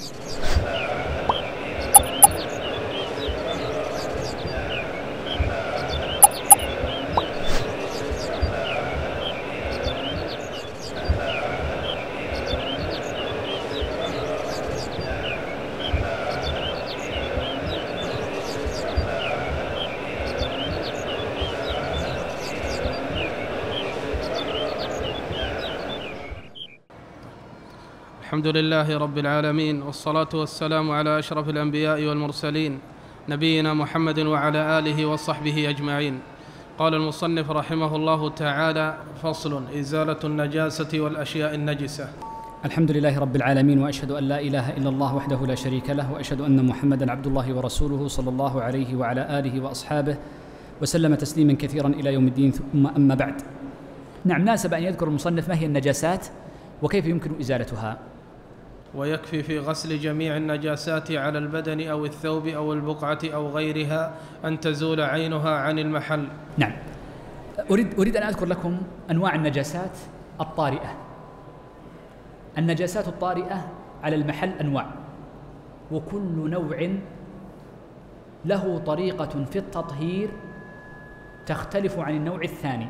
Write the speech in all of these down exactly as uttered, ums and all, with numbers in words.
الحمد لله رب العالمين، والصلاة والسلام على أشرف الأنبياء والمرسلين نبينا محمد وعلى آله وصحبه أجمعين. قال المصنف رحمه الله تعالى: فصل: إزالة النجاسة والأشياء النجسة. الحمد لله رب العالمين، وأشهد أن لا إله إلا الله وحده لا شريك له، وأشهد أن محمدًا عبد الله ورسوله صلى الله عليه وعلى آله وأصحابه وسلم تسليما كثيرا إلى يوم الدين. ثم أما بعد، نعم، ناسب أن يذكر المصنف ما هي النجاسات وكيف يمكن إزالتها. ويكفي في غسل جميع النجاسات على البدن أو الثوب أو البقعة أو غيرها أن تزول عينها عن المحل. نعم، أريد, أريد أن أذكر لكم أنواع النجاسات الطارئة. النجاسات الطارئة على المحل أنواع، وكل نوع له طريقة في التطهير تختلف عن النوع الثاني.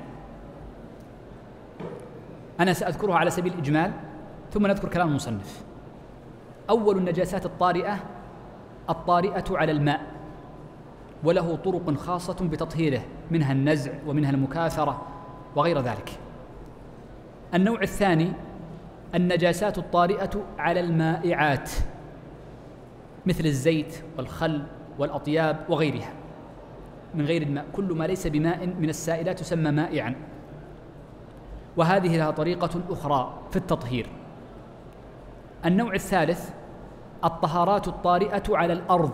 أنا سأذكرها على سبيل الإجمال ثم نذكر كلام المصنف. أول النجاسات الطارئة الطارئة على الماء، وله طرق خاصة بتطهيره، منها النزع ومنها المكاثرة وغير ذلك. النوع الثاني النجاسات الطارئة على المائعات، مثل الزيت والخل والأطياب وغيرها من غير الماء. كل ما ليس بماء من السائلات يسمى مائعا، وهذه لها طريقة أخرى في التطهير. النوع الثالث الطهارات الطارئة على الأرض،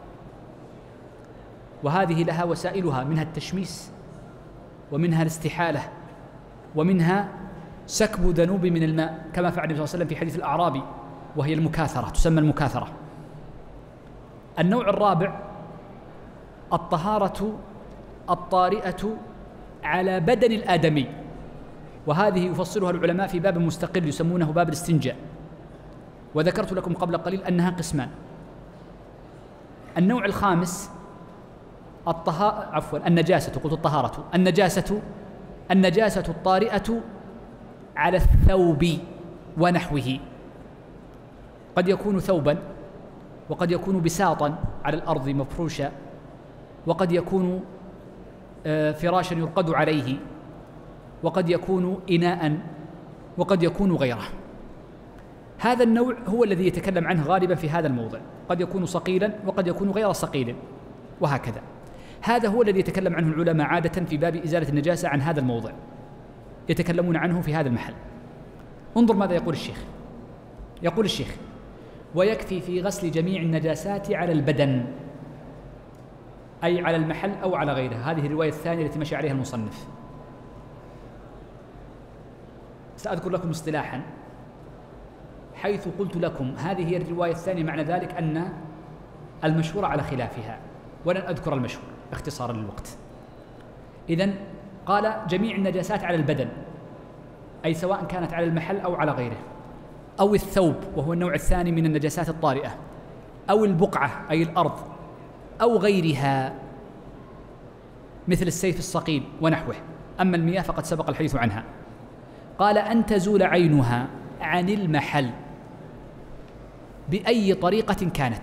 وهذه لها وسائلها، منها التشميس ومنها الاستحالة ومنها سكب ذنوب من الماء، كما فعل النبي صلى الله عليه وسلم في حديث الأعرابي، وهي المكاثرة، تسمى المكاثرة. النوع الرابع الطهارة الطارئة على بدن الآدمي، وهذه يفصلها العلماء في باب مستقل يسمونه باب الاستنجاء، وذكرت لكم قبل قليل أنها قسمان. النوع الخامس الطهارة عفوا النجاسة قلت الطهارة النجاسة النجاسة الطارئة على الثوب ونحوه، قد يكون ثوبا، وقد يكون بساطا على الأرض مفروشا، وقد يكون فراشا يرقد عليه، وقد يكون إناء، وقد يكون غيره. هذا النوع هو الذي يتكلم عنه غالبا في هذا الموضع، قد يكون صقيلا وقد يكون غير صقيل، وهكذا. هذا هو الذي يتكلم عنه العلماء عادة في باب إزالة النجاسة، عن هذا الموضع يتكلمون عنه في هذا المحل. انظر ماذا يقول الشيخ. يقول الشيخ: ويكفي في غسل جميع النجاسات على البدن، أي على المحل أو على غيره. هذه الرواية الثانية التي مشى عليها المصنف. سأذكر لكم اصطلاحا، حيث قلت لكم هذه هي الرواية الثانية، معنى ذلك أن المشهور على خلافها، ولن أذكر المشهور اختصارا للوقت. إذن قال جميع النجاسات على البدن، أي سواء كانت على المحل أو على غيره، أو الثوب وهو النوع الثاني من النجاسات الطارئة، أو البقعة أي الأرض، أو غيرها مثل السيف الصقيل ونحوه. أما المياه فقد سبق الحديث عنها. قال: أن تزول عينها عن المحل بأي طريقة كانت،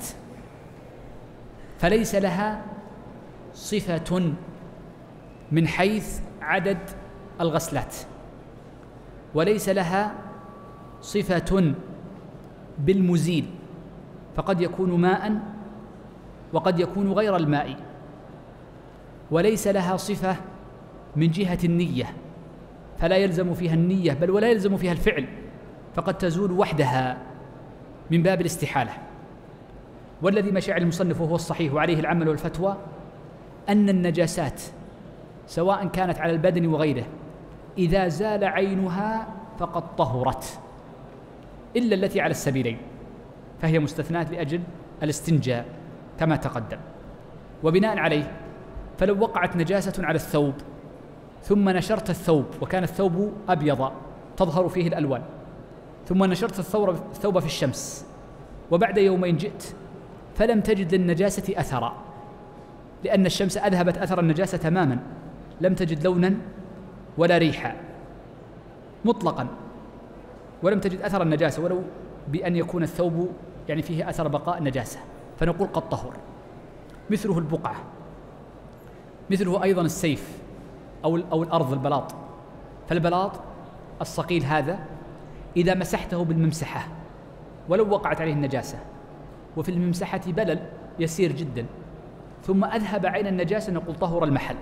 فليس لها صفة من حيث عدد الغسلات، وليس لها صفة بالمزيل، فقد يكون ماء وقد يكون غير الماء، وليس لها صفة من جهة النية، فلا يلزم فيها النية بل ولا يلزم فيها الفعل، فقد تزول وحدها من باب الاستحالة. والذي مشى عليه المصنف وهو الصحيح وعليه العمل والفتوى أن النجاسات سواء كانت على البدن وغيره إذا زال عينها فقد طهرت، إلا التي على السبيلين، فهي مستثنات لأجل الاستنجاء كما تقدم. وبناء عليه فلو وقعت نجاسة على الثوب ثم نشرت الثوب وكان الثوب أبيض تظهر فيه الألوان، ثم نشرت الثوب في الشمس وبعد يومين جئت فلم تجد للنجاسة أثرا، لأن الشمس أذهبت أثر النجاسة تماما، لم تجد لونا ولا ريحا مطلقا، ولم تجد أثر النجاسة ولو بأن يكون الثوب يعني فيه أثر بقاء النجاسة، فنقول قد طهر. مثله البقعة، مثله أيضا السيف أو أو الأرض البلاط. فالبلاط الصقيل هذا إذا مسحته بالممسحة ولو وقعت عليه النجاسة وفي الممسحة بلل يسير جدا ثم أذهب عين النجاسة نقول طهر المحل.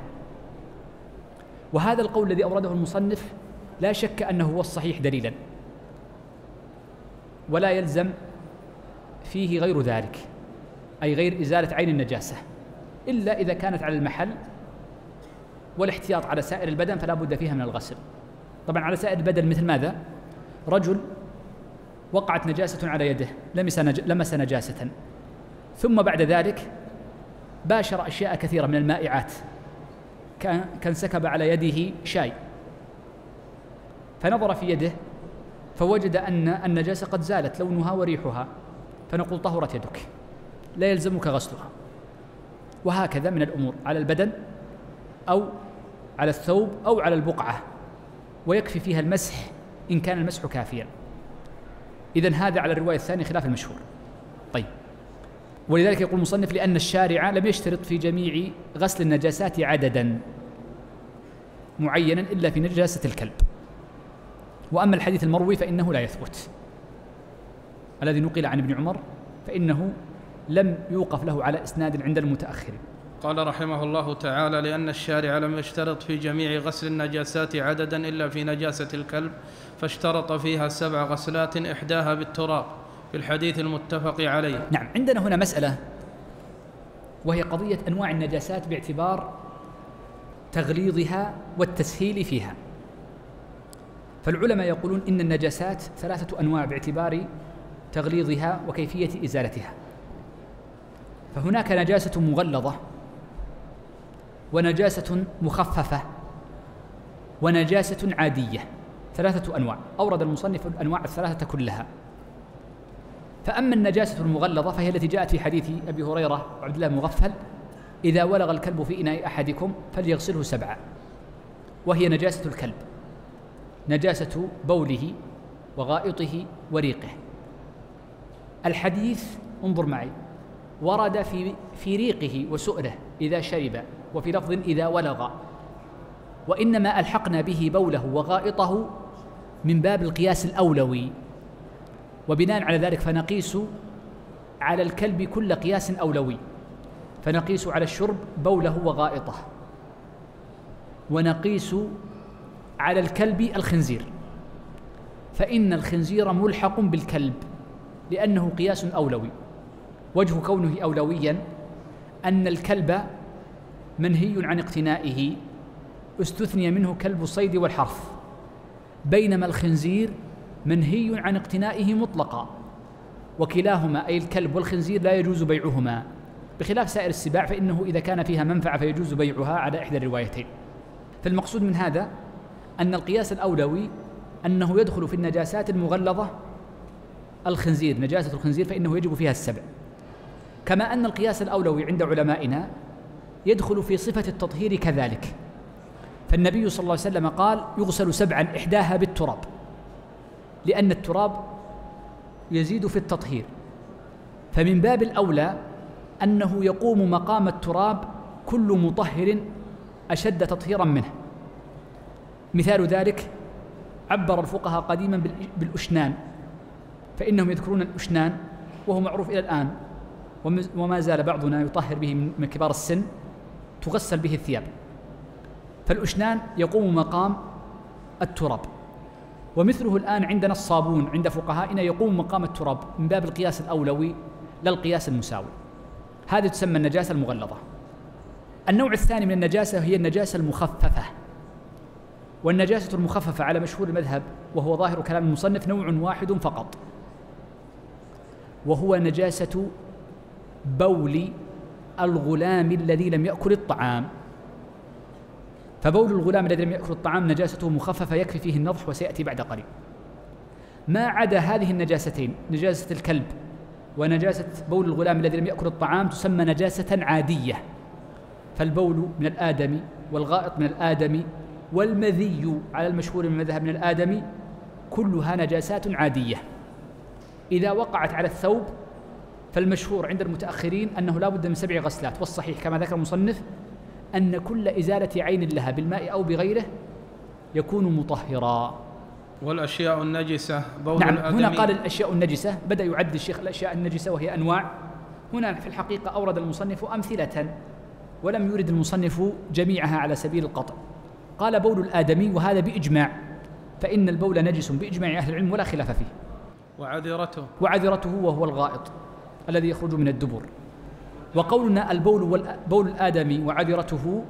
وهذا القول الذي أورده المصنف لا شك أنه هو الصحيح دليلا، ولا يلزم فيه غير ذلك، أي غير إزالة عين النجاسة، إلا إذا كانت على المحل والاحتياط على سائر البدن فلا بد فيها من الغسل. طبعا على سائر البدن مثل ماذا؟ رجل وقعت نجاسة على يده، لمس, نج... لمس نجاسة، ثم بعد ذلك باشر أشياء كثيرة من المائعات، كان, كان سكب على يده شاي، فنظر في يده فوجد أن النجاسة قد زالت لونها وريحها، فنقول طهرت يدك لا يلزمك غسلها. وهكذا من الأمور على البدن أو على الثوب أو على البقعة، ويكفي فيها المسح إن كان المسح كافيا. إذن هذا على الرواية الثانية خلاف المشهور. طيب، ولذلك يقول المصنف لأن الشارع لم يشترط في جميع غسل النجاسات عددا معينا إلا في نجاسة الكلب. وأما الحديث المروي فإنه لا يثبت، الذي نقل عن ابن عمر فإنه لم يوقف له على إسناد عند المتأخرين. قال رحمه الله تعالى: لأن الشارع لم يشترط في جميع غسل النجاسات عددا إلا في نجاسة الكلب، فاشترط فيها سبع غسلات إحداها بالتراب في الحديث المتفق عليه. نعم، عندنا هنا مسألة وهي قضية أنواع النجاسات باعتبار تغليظها والتسهيل فيها. فالعلماء يقولون إن النجاسات ثلاثة أنواع باعتبار تغليظها وكيفية إزالتها. فهناك نجاسة مغلظة ونجاسة مخففة ونجاسة عادية، ثلاثة أنواع أورد المصنف الأنواع الثلاثة كلها. فأما النجاسة المغلظة فهي التي جاءت في حديث أبي هريرة وعبد الله المغفل: إذا ولغ الكلب في إناء أحدكم فليغسله سبعا، وهي نجاسة الكلب، نجاسة بوله وغائطه وريقه. الحديث انظر معي ورد في في ريقه وسؤله إذا شرب، وفي لفظ إذا ولغ، وإنما ألحقنا به بوله وغائطه من باب القياس الأولوي، وبناء على ذلك فنقيس على الكلب كل قياس أولوي، فنقيس على الشرب بوله وغائطه، ونقيس على الكلب الخنزير، فإن الخنزير ملحق بالكلب لأنه قياس أولوي. وجه كونه أولويا أن الكلب منهي عن اقتنائه، استثني منه كلب الصيد والحرث، بينما الخنزير منهي عن اقتنائه مطلقا، وكلاهما أي الكلب والخنزير لا يجوز بيعهما، بخلاف سائر السباع فإنه إذا كان فيها منفعة فيجوز بيعها على إحدى الروايتين. فالمقصود من هذا أن القياس الأولوي أنه يدخل في النجاسات المغلظة الخنزير، نجاسة الخنزير فإنه يجب فيها السبع، كما أن القياس الأولوي عند علمائنا يدخل في صفة التطهير كذلك. فالنبي صلى الله عليه وسلم قال: يغسل سبعا إحداها بالتراب، لأن التراب يزيد في التطهير، فمن باب الأولى أنه يقوم مقام التراب كل مطهر أشد تطهيرا منه. مثال ذلك عبر الفقهاء قديما بالأشنان، فإنهم يذكرون الأشنان وهو معروف إلى الآن وما زال بعضنا يطهر به من كبار السن، تغسل به الثياب، فالأشنان يقوم مقام التراب. ومثله الآن عندنا الصابون عند فقهائنا يقوم مقام التراب من باب القياس الأولوي لا القياس المساوي. هذه تسمى النجاسة المغلظة. النوع الثاني من النجاسة هي النجاسة المخففة، والنجاسة المخففة على مشهور المذهب وهو ظاهر كلام المصنف نوع واحد فقط، وهو نجاسة بول الغلام الذي لم يأكل الطعام. فبول الغلام الذي لم يأكل الطعام نجاسته مخففة يكفي فيه النضح وسيأتي بعد قليل. ما عدا هذه النجاستين، نجاسة الكلب ونجاسة بول الغلام الذي لم يأكل الطعام تسمى نجاسة عادية. فالبول من الآدمي والغائط من الآدمي والمذي على المشهور من المذهب من الآدمي كلها نجاسات عادية. إذا وقعت على الثوب فالمشهور عند المتأخرين أنه لا بد من سبع غسلات، والصحيح كما ذكر المصنف أن كل إزالة عين لها بالماء أو بغيره يكون مطهرا. والأشياء النجسة بول نعم الآدمي. هنا قال الأشياء النجسة، بدأ يعد الشيخ الأشياء النجسة وهي أنواع. هنا في الحقيقة أورد المصنف أمثلة ولم يرد المصنف جميعها على سبيل القطع. قال بول الآدمي وهذا بإجماع، فإن البول نجس بإجماع أهل العلم ولا خلاف فيه. وعذرته وعذرته وهو الغائط الذي يخرج من الدبر. وقولنا البول والبول الآدمي وعذرته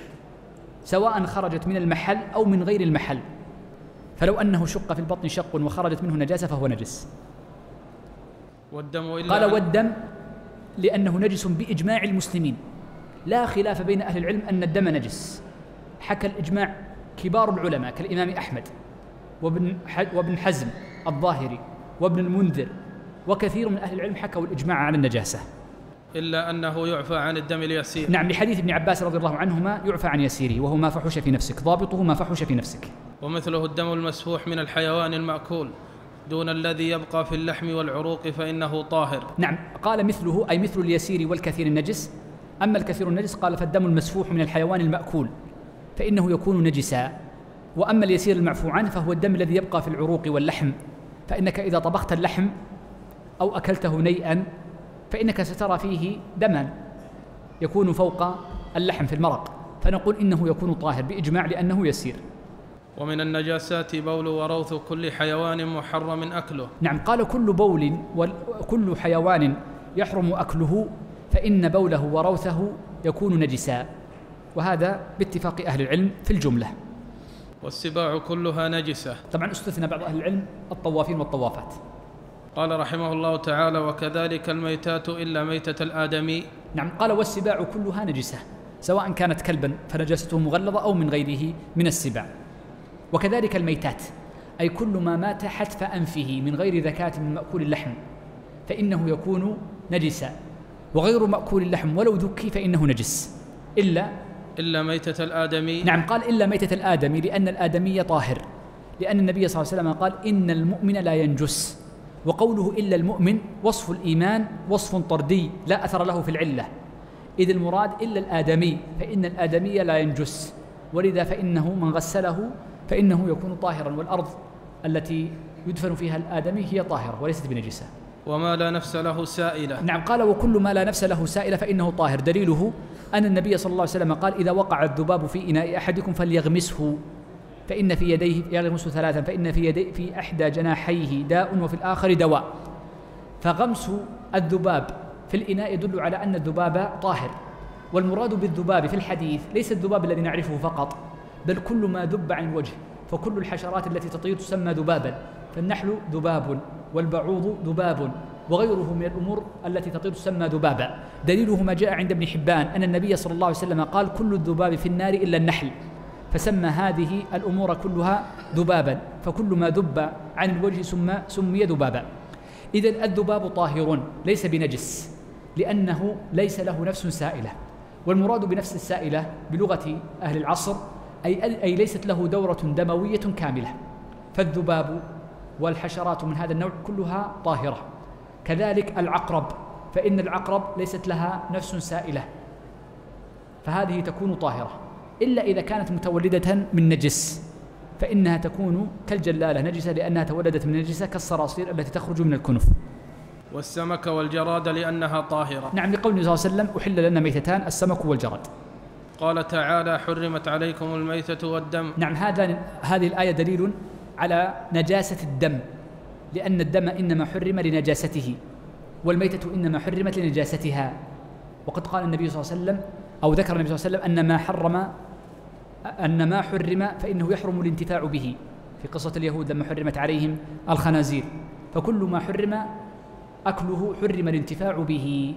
سواء خرجت من المحل أو من غير المحل، فلو أنه شق في البطن شق وخرجت منه نجاسة فهو نجس. والدم إلا قال والدم لأنه نجس بإجماع المسلمين، لا خلاف بين أهل العلم أن الدم نجس. حكى الإجماع كبار العلماء كالإمام أحمد وابن وابن حزم الظاهري وابن المنذر وكثير من أهل العلم حكوا الإجماع على النجاسة، إلا أنه يعفى عن الدم اليسير. نعم، لحديث ابن عباس رضي الله عنهما يعفى عن يسيره وهو ما فحش في نفسك، ضابطه ما فحش في نفسك. ومثله الدم المسفوح من الحيوان المأكول دون الذي يبقى في اللحم والعروق فإنه طاهر. نعم، قال مثله أي مثل اليسير والكثير النجس. أما الكثير النجس قال فالدم المسفوح من الحيوان المأكول فإنه يكون نجسا. وأما اليسير المعفو عنه فهو الدم الذي يبقى في العروق واللحم، فإنك إذا طبخت اللحم أو أكلته نيئا فإنك سترى فيه دما يكون فوق اللحم في المرق، فنقول إنه يكون طاهر بإجماع لأنه يسير. ومن النجاسات بول وروث كل حيوان محرم أكله. نعم، قال كل بول وكل حيوان يحرم أكله فإن بوله وروثه يكون نجسا، وهذا باتفاق أهل العلم في الجملة. والسباع كلها نجسة. طبعا استثنى بعض أهل العلم الطوافين والطوافات. قال رحمه الله تعالى وكذلك الميتات إلا ميتة الآدمي. نعم، قال والسباع كلها نجسة سواء كانت كلبا فنجاسته مغلظة أو من غيره من السباع. وكذلك الميتات أي كل ما مات حتف أنفه من غير ذكاة من مأكول اللحم فإنه يكون نجسا، وغير مأكول اللحم ولو ذكي فإنه نجس إلا إلا ميتة الآدمي. نعم، قال إلا ميتة الآدمي لأن الآدمي طاهر، لأن النبي صلى الله عليه وسلم قال إن المؤمن لا ينجس، وقوله إلا المؤمن وصف الإيمان وصف طردي لا أثر له في العلة، إذ المراد إلا الآدمي فإن الآدمي لا ينجس، ولذا فإنه من غسله فإنه يكون طاهرا، والأرض التي يدفن فيها الآدمي هي طاهرة وليست بنجسة. وما لا نفس له سائلة. نعم، قال وكل ما لا نفس له سائلة فإنه طاهر. دليله أن النبي صلى الله عليه وسلم قال إذا وقع الذباب في إناء أحدكم فليغمسه فإن في يديه يغمسه ثلاثا فإن في يديه في إحدى جناحيه داء وفي الآخر دواء. فغمس الذباب في الإناء يدل على أن الذباب طاهر، والمراد بالذباب في الحديث ليس الذباب الذي نعرفه فقط، بل كل ما ذب عن الوجه، فكل الحشرات التي تطير تسمى ذبابا، فالنحل ذباب والبعوض ذباب وغيره من الأمور التي تطير تسمى ذبابا. دليله ما جاء عند ابن حبان أن النبي صلى الله عليه وسلم قال كل الذباب في النار إلا النحل، فسمى هذه الأمور كلها ذبابا، فكل ما ذب عن الوجه سمى سمي ذبابا. إذن الذباب طاهر ليس بنجس لأنه ليس له نفس سائلة، والمراد بنفس السائلة بلغة أهل العصر أي, أي ليست له دورة دموية كاملة، فالذباب والحشرات من هذا النوع كلها طاهرة. كذلك العقرب، فإن العقرب ليست لها نفس سائلة فهذه تكون طاهرة، إلا إذا كانت متولدة من نجس فإنها تكون كالجلالة نجسة لأنها تولدت من نجسة كالصراصير التي تخرج من الكنف. والسمك والجراد لأنها طاهرة. نعم، لقول النبي صلى الله عليه وسلم أحل لنا ميتتان السمك والجراد. قال تعالى حرمت عليكم الميتة والدم. نعم، هذا هذه الآية دليل على نجاسة الدم، لأن الدم إنما حرم لنجاسته والميتة إنما حرمت لنجاستها. وقد قال النبي صلى الله عليه وسلم أو ذكر النبي صلى الله عليه وسلم أن ما حرم أن ما حرم فإنه يحرم الانتفاع به، في قصة اليهود لما حرمت عليهم الخنازير، فكل ما حرم أكله حرم الانتفاع به.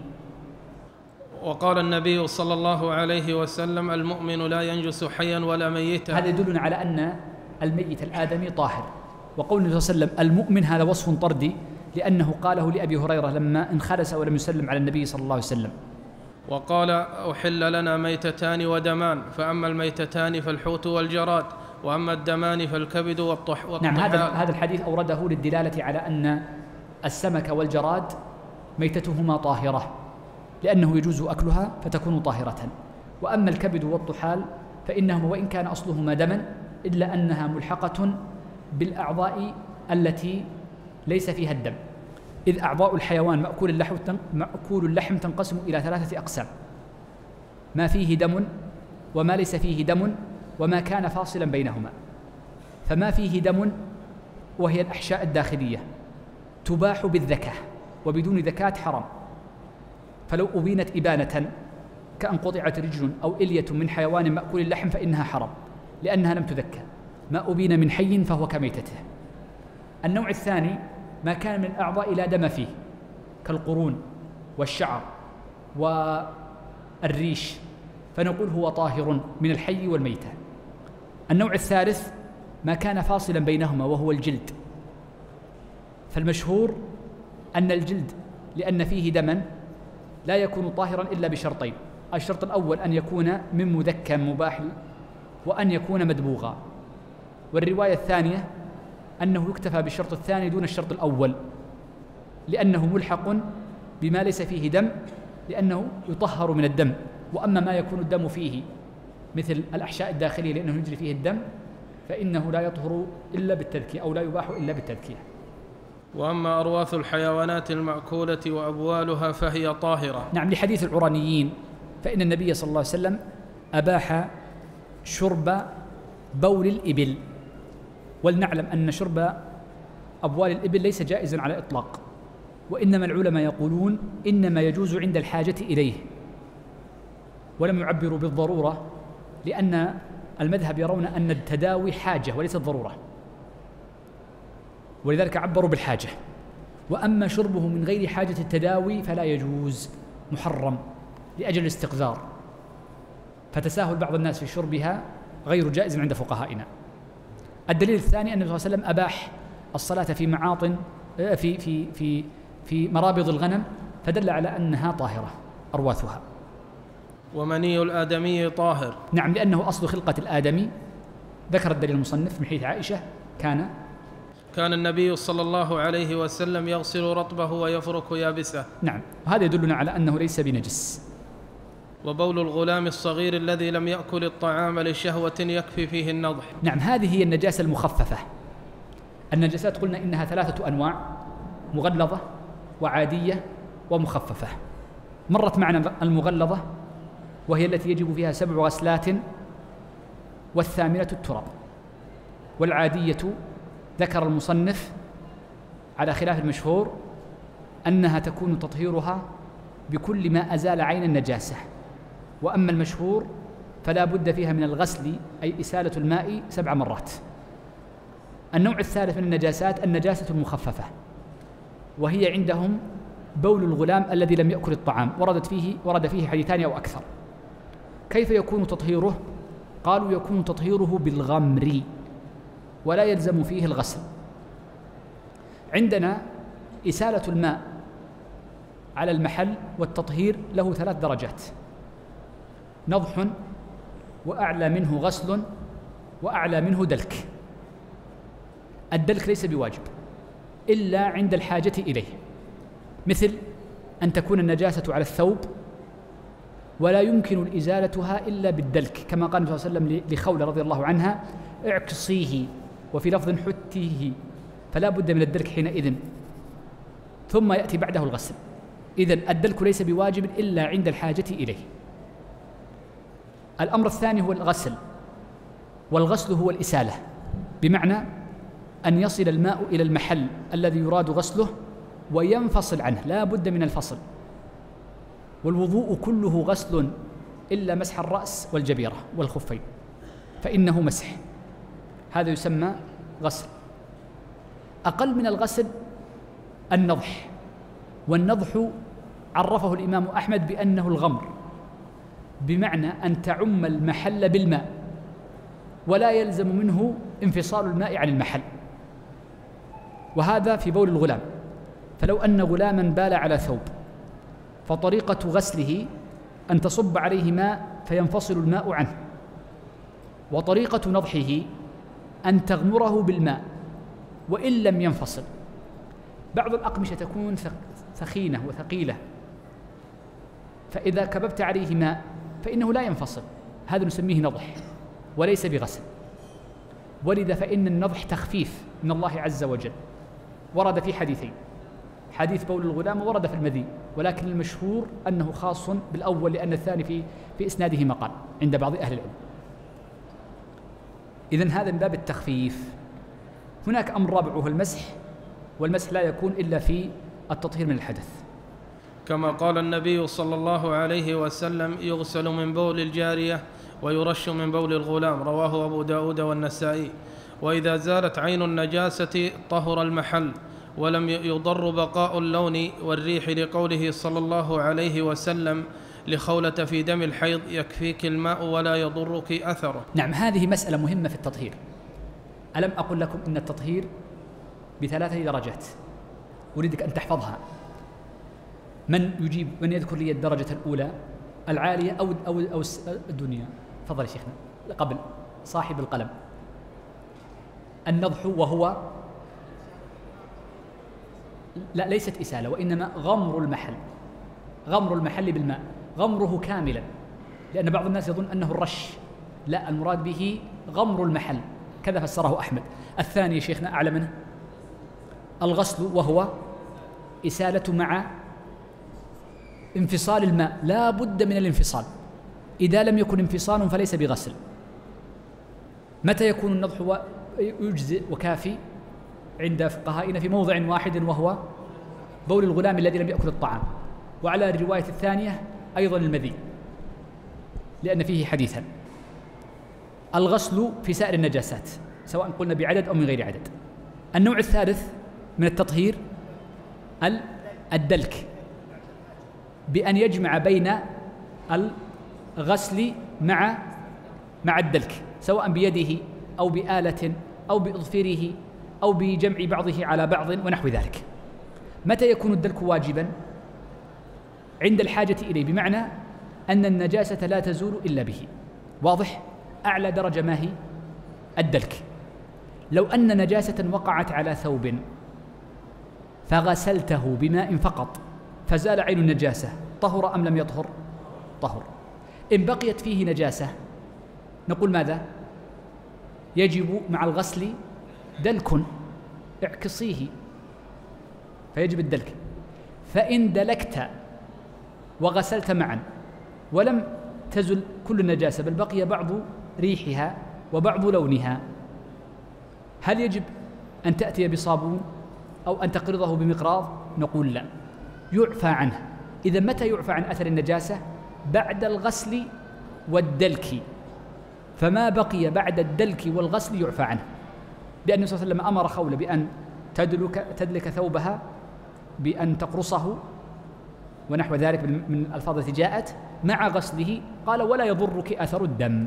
وقال النبي صلى الله عليه وسلم المؤمن لا ينجس حيا ولا ميتا. هذا يدلنا على أن الميت الآدمي طاهر. وقول النبي صلى الله عليه وسلم المؤمن هذا وصف طردي لأنه قاله لأبي هريرة لما انخلس ولم يسلم على النبي صلى الله عليه وسلم. وقال أحل لنا ميتتان ودمان، فأما الميتتان فالحوت والجراد، وأما الدمان فالكبد والطح. نعم، هذا هذا الحديث أورده للدلالة على أن السمك والجراد ميتتهما طاهرة لأنه يجوز أكلها فتكون طاهرة. وأما الكبد والطحال فإنهما وإن كان أصلهما دما إلا أنها ملحقة بالأعضاء التي ليس فيها الدم، إذ أعضاء الحيوان مأكول اللحم مأكول اللحم تنقسم إلى ثلاثة أقسام: ما فيه دم، وما ليس فيه دم، وما كان فاصلا بينهما. فما فيه دم وهي الأحشاء الداخلية تباح بالذكاة، وبدون ذكاة حرام. فلو أبينت إبانة كأن قطعت رجل أو إلية من حيوان مأكول اللحم فإنها حرام لأنها لم تذكى. ما أبين من حي فهو كميتته. النوع الثاني ما كان من الأعضاء لا دم فيه كالقرون والشعر والريش، فنقول هو طاهر من الحي والميتة. النوع الثالث ما كان فاصلا بينهما وهو الجلد، فالمشهور أن الجلد لأن فيه دما لا يكون طاهرا إلا بشرطين: الشرط الأول أن يكون من مذكى مباح، وأن يكون مدبوغا. والرواية الثانية أنه يكتفى بالشرط الثاني دون الشرط الأول لأنه ملحق بما ليس فيه دم، لأنه يطهر من الدم. وأما ما يكون الدم فيه مثل الأحشاء الداخلية لأنه يجري فيه الدم فإنه لا يطهر إلا بالتذكية أو لا يباح إلا بالتذكية. وأما أرواث الحيوانات المأكولة وأبوالها فهي طاهرة. نعم، لحديث العرانيين فإن النبي صلى الله عليه وسلم أباح شرب بول الإبل، ولنعلم أن شرب أبوال الإبل ليس جائزا على الإطلاق، وإنما العلماء يقولون إنما يجوز عند الحاجة إليه، ولم يعبروا بالضرورة لأن المذهب يرون أن التداوي حاجة وليست ضرورة، ولذلك عبروا بالحاجة. وأما شربه من غير حاجة التداوي فلا يجوز، محرم لأجل الاستقذار، فتساهل بعض الناس في شربها غير جائز عند فقهائنا. الدليل الثاني أن النبي صلى الله عليه وسلم أباح الصلاة في معاطن في في في في مرابض الغنم، فدل على أنها طاهرة أرواثها. ومني الآدمي طاهر. نعم، لأنه أصل خلقة الآدمي. ذكر الدليل المصنف من حديث عائشة كان كان النبي صلى الله عليه وسلم يغسل رطبه ويفرك يابسه. نعم، وهذا يدلنا على أنه ليس بنجس. وبول الغلام الصغير الذي لم يأكل الطعام لشهوة يكفي فيه النضح. نعم، هذه هي النجاسة المخففة. النجاسات قلنا إنها ثلاثة أنواع: مغلظة وعادية ومخففة. مرت معنا المغلظة وهي التي يجب فيها سبع غسلات والثامنة التراب. والعادية ذكر المصنف على خلاف المشهور أنها تكون تطهيرها بكل ما أزال عين النجاسة، وأما المشهور فلا بد فيها من الغسل أي إسالة الماء سبع مرات. النوع الثالث من النجاسات النجاسة المخففة، وهي عندهم بول الغلام الذي لم يأكل الطعام، وردت فيه ورد فيه حديثان أو أكثر. كيف يكون تطهيره؟ قالوا يكون تطهيره بالغمر ولا يلزم فيه الغسل. عندنا إسالة الماء على المحل والتطهير له ثلاث درجات: نضح، وأعلى منه غسل، وأعلى منه دلك. الدلك ليس بواجب إلا عند الحاجة إليه، مثل أن تكون النجاسة على الثوب ولا يمكن إزالتها إلا بالدلك، كما قال النبي صلى الله عليه وسلم لخولة رضي الله عنها: اعكصيه، وفي لفظ حتيه، فلا بد من الدلك حينئذ، ثم يأتي بعده الغسل. إذن الدلك ليس بواجب إلا عند الحاجة إليه. الأمر الثاني هو الغسل، والغسل هو الإسالة، بمعنى أن يصل الماء إلى المحل الذي يراد غسله وينفصل عنه، لا بد من الفصل. والوضوء كله غسل إلا مسح الرأس والجبيرة والخفين فإنه مسح، هذا يسمى غسل. أقل من الغسل النضح، والنضح عرفه الإمام أحمد بأنه الغمر، بمعنى أن تعم المحل بالماء ولا يلزم منه انفصال الماء عن المحل، وهذا في بول الغلام. فلو أن غلاما بال على ثوب فطريقة غسله أن تصب عليه ماء فينفصل الماء عنه، وطريقة نضحه أن تغمره بالماء وإن لم ينفصل. بعض الأقمشة تكون ثخينة وثقيلة، فإذا كببت عليه ماء فإنه لا ينفصل، هذا نسميه نضح وليس بغسل. ولذا فإن النضح تخفيف من الله عز وجل، ورد في حديثين، حديث بول الغلام ورد في المذي، ولكن المشهور أنه خاص بالأول لأن الثاني في في إسناده مقال عند بعض أهل العلم. إذن هذا من باب التخفيف. هناك أمر رابع وهو المسح، والمسح لا يكون إلا في التطهير من الحدث، كما قال النبي صلى الله عليه وسلم: يغسل من بول الجارية ويرش من بول الغلام، رواه أبو داود والنسائي. وإذا زالت عين النجاسة طهر المحل ولم يضر بقاء اللون والريح، لقوله صلى الله عليه وسلم لخولة في دم الحيض: يكفيك الماء ولا يضرك أثره. نعم، هذه مسألة مهمة في التطهير. ألم أقل لكم إن التطهير بثلاثة درجات؟ أريدك أن تحفظها. من يجيب من يذكر لي الدرجة الأولى العالية أو أو أو الدنيا؟ تفضل يا شيخنا قبل صاحب القلم. النضح وهو لا ليست إسالة، وإنما غمر المحل، غمر المحل بالماء، غمره كاملا، لأن بعض الناس يظن أنه الرش، لا، المراد به غمر المحل، كذا فسره أحمد. الثاني شيخنا أعلى منه الغسل، وهو إسالة مع انفصال الماء، لا بد من الانفصال، إذا لم يكن انفصال فليس بغسل. متى يكون النضح يجزئ وكافي؟ عند فقهائنا في موضع واحد، وهو بول الغلام الذي لم يأكل الطعام، وعلى الرواية الثانية أيضا المذي لأن فيه حديثا. الغسل في سائر النجاسات سواء قلنا بعدد أو من غير عدد. النوع الثالث من التطهير الدلك، بأن يجمع بين الغسل مع مع الدلك، سواء بيده أو بآلة أو بإظفيره أو بجمع بعضه على بعض ونحو ذلك. متى يكون الدلك واجبا؟ عند الحاجة إليه، بمعنى أن النجاسة لا تزول إلا به. واضح؟ أعلى درجة ما هي؟ الدلك. لو أن نجاسة وقعت على ثوب فغسلته بماء فقط فزال عين النجاسة، طهر أم لم يطهر؟ طهر. إن بقيت فيه نجاسة نقول ماذا؟ يجب مع الغسل دلك، اعكصيه، فيجب الدلك. فإن دلكت وغسلت معا ولم تزل كل النجاسة بل بقي بعض ريحها وبعض لونها، هل يجب أن تأتي بصابون أو أن تقرضه بمقراض؟ نقول لا، يعفى عنه. إذا متى يعفى عن أثر النجاسة؟ بعد الغسل والدلك، فما بقي بعد الدلك والغسل يعفى عنه، لأن النبي صلى الله عليه وسلم أمر خولة بأن تدلك, تدلك ثوبها، بأن تقرصه ونحو ذلك من الألفاظ التي جاءت مع غسله، قال: ولا يضرك أثر الدم.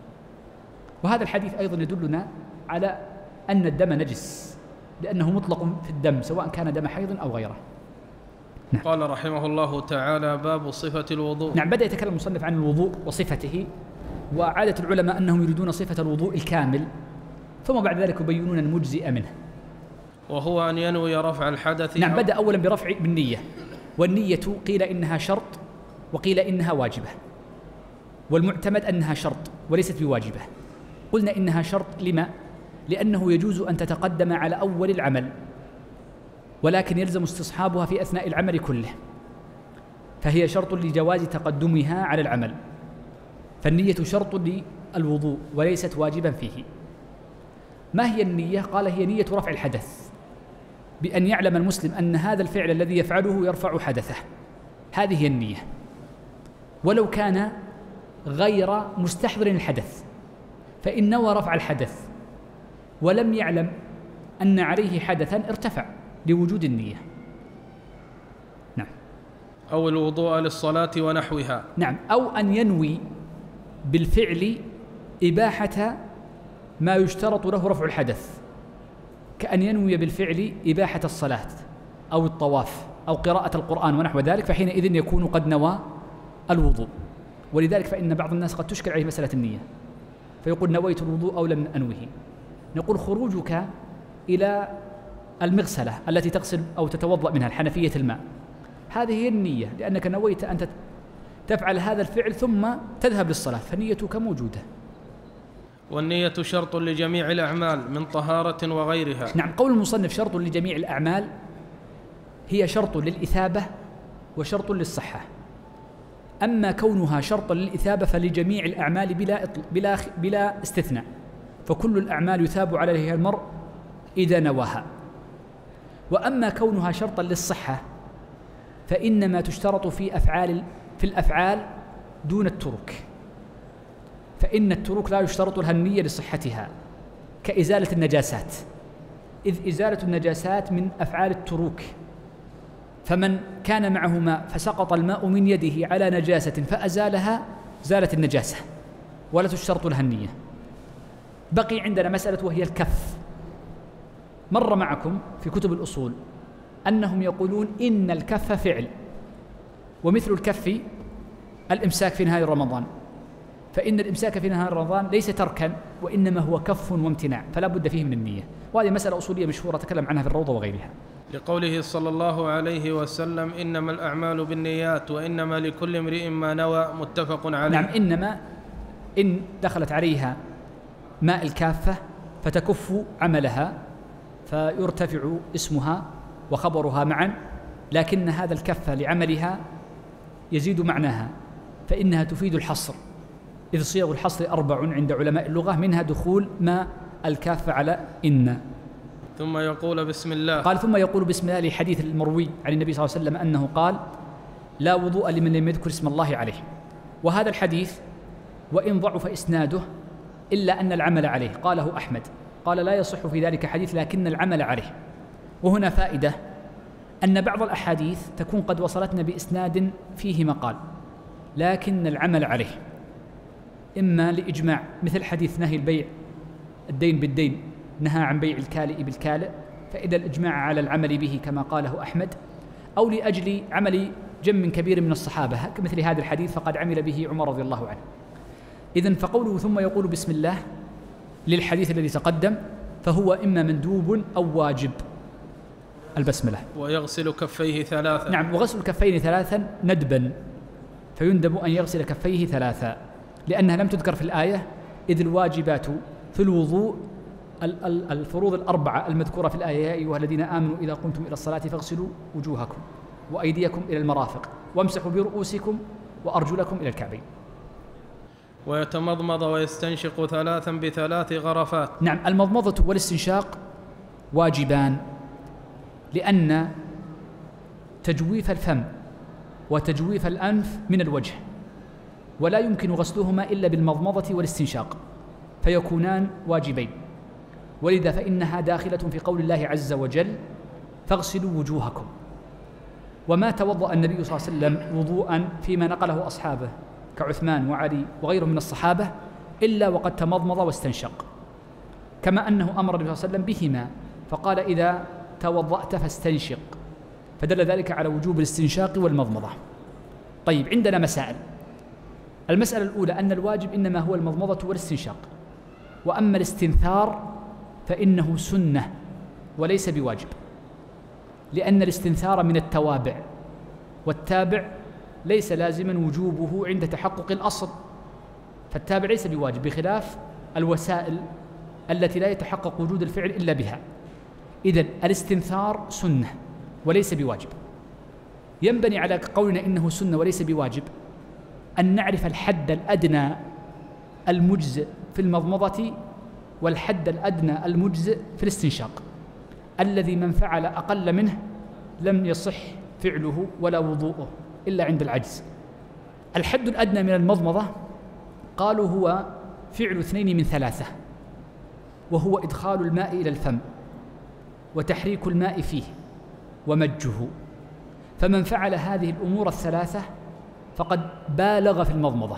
وهذا الحديث أيضا يدلنا على أن الدم نجس، لأنه مطلق في الدم سواء كان دم حيض أو غيره. نعم. قال رحمه الله تعالى: باب صفة الوضوء. نعم، بدأ يتكلم المصنف عن الوضوء وصفته، وعادة العلماء أنهم يريدون صفة الوضوء الكامل، ثم بعد ذلك يبينون المجزئ منه، وهو أن ينوي رفع الحدث. نعم، بدأ أولا برفع بالنية، والنية قيل إنها شرط وقيل إنها واجبة، والمعتمد أنها شرط وليست بواجبة. قلنا إنها شرط لما؟ لأنه يجوز أن تتقدم على أول العمل، ولكن يلزم استصحابها في أثناء العمل كله، فهي شرط لجواز تقدمها على العمل، فالنية شرط للوضوء وليست واجبا فيه. ما هي النية؟ قال: هي نية رفع الحدث، بأن يعلم المسلم أن هذا الفعل الذي يفعله يرفع حدثه، هذه هي النية. ولو كان غير مستحضر الحدث، فإن نوى رفع الحدث ولم يعلم أن عليه حدثا ارتفع لوجود النية. نعم. أو الوضوء للصلاة ونحوها. نعم، أو أن ينوي بالفعل إباحة ما يشترط له رفع الحدث، كأن ينوي بالفعل إباحة الصلاة أو الطواف أو قراءة القرآن ونحو ذلك، فحينئذ يكون قد نوى الوضوء. ولذلك فإن بعض الناس قد تشكل عليه مسألة النية، فيقول نويت الوضوء أو لم أنوه. نقول خروجك إلى المغسلة التي تغسل أو تتوضأ منها الحنفية الماء، هذه هي النية، لأنك نويت أن تفعل هذا الفعل ثم تذهب للصلاة، فنيتك موجودة. والنية شرط لجميع الأعمال من طهارة وغيرها. نعم، قول المصنف شرط لجميع الأعمال هي شرط للإثابة وشرط للصحة. أما كونها شرطا للإثابة فلجميع الأعمال بلا بلا بلا استثناء، فكل الأعمال يثاب عليها المرء إذا نواها. وأما كونها شرطا للصحة فإنما تشترط في أفعال في الأفعال دون الترك، فإن الترك لا يشترط لها النية لصحتها، كإزالة النجاسات، إذ إزالة النجاسات من أفعال التروك، فمن كان معه ماء فسقط الماء من يده على نجاسة فأزالها زالت النجاسة ولا تشترط لها النية. بقي عندنا مسألة وهي الكف. مر معكم في كتب الأصول أنهم يقولون إن الكف فعل، ومثل الكف الإمساك في نهار رمضان، فإن الإمساك في نهار رمضان ليس تركا وإنما هو كف وامتناع، فلا بد فيه من النية. وهذه مسألة أصولية مشهورة تكلم عنها في الروضة وغيرها. لقوله صلى الله عليه وسلم إنما الأعمال بالنيات وإنما لكل امرئ ما نوى، متفق عليه. نعم، إنما إن دخلت عليها ماء الكافة فتكف عملها فيرتفع اسمها وخبرها معا، لكن هذا الكف لعملها يزيد معناها، فإنها تفيد الحصر، إذ صيغ الحصر أربع عند علماء اللغة، منها دخول ماء الكافة على إن. ثم يقول بسم الله. قال ثم يقول بسم الله لحديث المروي عن النبي صلى الله عليه وسلم أنه قال لا وضوء لمن لم يذكر اسم الله عليه. وهذا الحديث وإن ضعف إسناده إلا أن العمل عليه، قاله أحمد، قال لا يصح في ذلك حديث لكن العمل عليه. وهنا فائدة أن بعض الأحاديث تكون قد وصلتنا بإسناد فيه مقال لكن العمل عليه، إما لإجماع مثل حديث نهي البيع الدين بالدين، نهى عن بيع الكالئ بالكالئ، فإذا الإجماع على العمل به كما قاله أحمد، أو لأجل عمل جم كبير من الصحابة كمثل هذا الحديث فقد عمل به عمر رضي الله عنه. إذن فقوله ثم يقول بسم الله للحديث الذي تقدم فهو إما مندوب أو واجب البسملة. ويغسل كفيه ثلاثا. نعم، وغسل الكفين ثلاثا ندبا، فيندب أن يغسل كفيه ثلاثا لأنها لم تذكر في الآية، إذ الواجبات في الوضوء الفروض الأربعة المذكورة في الآية يا أيها الذين آمنوا إذا قمتم إلى الصلاة فاغسلوا وجوهكم وأيديكم إلى المرافق وامسحوا برؤوسكم وأرجلكم إلى الكعبين. ويتمضمض ويستنشق ثلاثا بثلاث غرفات. نعم، المضمضة والاستنشاق واجبان، لأن تجويف الفم وتجويف الأنف من الوجه، ولا يمكن غسلهما إلا بالمضمضة والاستنشاق، فيكونان واجبين. ولذا فإنها داخلة في قول الله عز وجل فاغسلوا وجوهكم. وما توضأ النبي صلى الله عليه وسلم وضوءا فيما نقله أصحابه كعثمان وعلي وغيرهم من الصحابة إلا وقد تمضمض واستنشق، كما أنه أمر النبي صلى الله عليه وسلم بهما فقال إذا توضأت فاستنشق، فدل ذلك على وجوب الاستنشاق والمضمضة. طيب، عندنا مسائل. المسألة الأولى أن الواجب إنما هو المضمضة والاستنشاق، وأما الاستنثار فإنه سنة وليس بواجب، لأن الاستنثار من التوابع، والتابع ليس لازما وجوبه عند تحقق الأصل، فالتابع ليس بواجب بخلاف الوسائل التي لا يتحقق وجود الفعل إلا بها. إذن الاستنثار سنة وليس بواجب. ينبني على قولنا إنه سنة وليس بواجب أن نعرف الحد الأدنى المجزئ في المضمضة والحد الأدنى المجزئ في الاستنشاق، الذي من فعل أقل منه لم يصح فعله ولا وضوءه إلا عند العجز. الحد الأدنى من المضمضة قالوا هو فعل اثنين من ثلاثة، وهو إدخال الماء إلى الفم وتحريك الماء فيه ومجه، فمن فعل هذه الأمور الثلاثة فقد بالغ في المضمضة،